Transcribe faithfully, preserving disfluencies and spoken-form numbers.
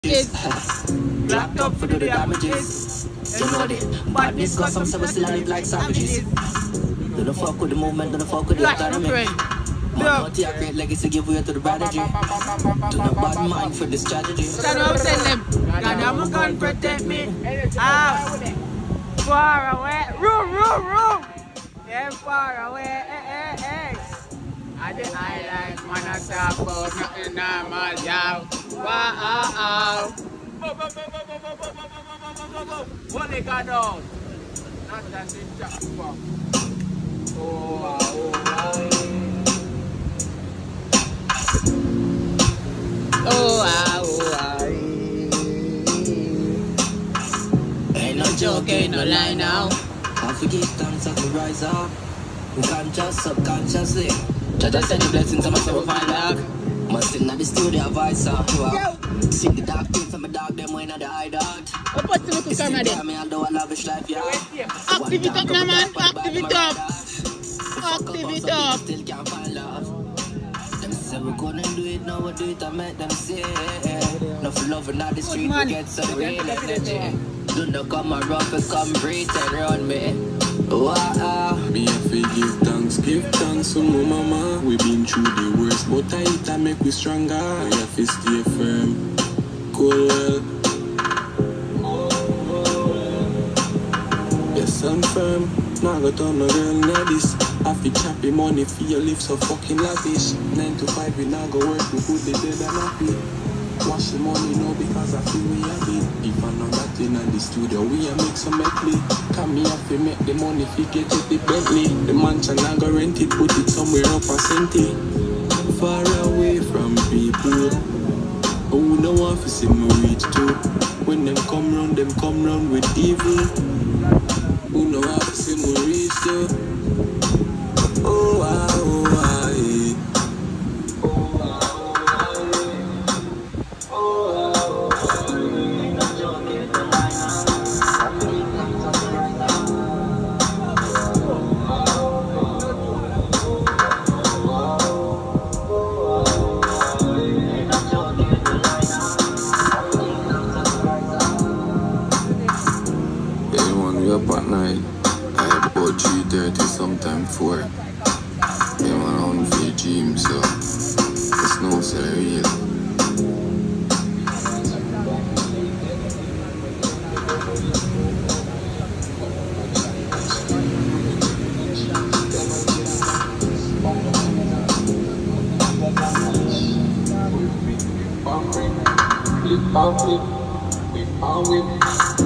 Locked up for the damages. You know the badness cause some some still live like savages. Don't fuck with the movement, don't fuck with the economy. Man, not here, great legacy give way to the strategy. To the bad mind for this strategy. That's what I'm telling them. God, I'm a gun protect me. Out. Far away. Room, room, room. Yeah, far away. Hey, hey, hey. I the highlights, man, I talk about nothing normal, yo. Wow. What they got on? Not that in Jack. Oh, oh, oh, ain't no joke, ain't no lie now. I forgive thanks as we rise up. Conscious, subconsciously. Just send the blessings of myself and luck. Must in the studio voice up. See the dark things of my dog, them when I die dog. What the fuck camera there? Me although I lavish life, yeah. Active it up, no man. Active it up. Active it up. Still can't find love. Them say we gonna do it, now we do it, I make them say. No for love and all the street, we get some real energy. Do not come around and come breathe and run me. Wow. Me have to give thanks, give thanks to my mama. We been through the worst, but I hit and make we stronger. We have to stay firm, cool well. Yes, I'm firm. Now I got on no girl now this. Have to choppy money for your live so fucking lavish. Nine to five we now go work, we put the dead and happy. Wash the money now because I feel we have it. If I'm not that in the studio, we a make some medley. Come me have to make the money if you get it the Bentley. The mansion I go rent it, put it somewhere up a centi. Far away from people who no want to see me reach to. When them come round, them come round with evil. Who no want to see me reach to. Oh, ah, oh, ah, yeah. Up at night, I had about three thirty, sometime four. Yeah, man, on the gym, so it's no so real. We found it, we found it.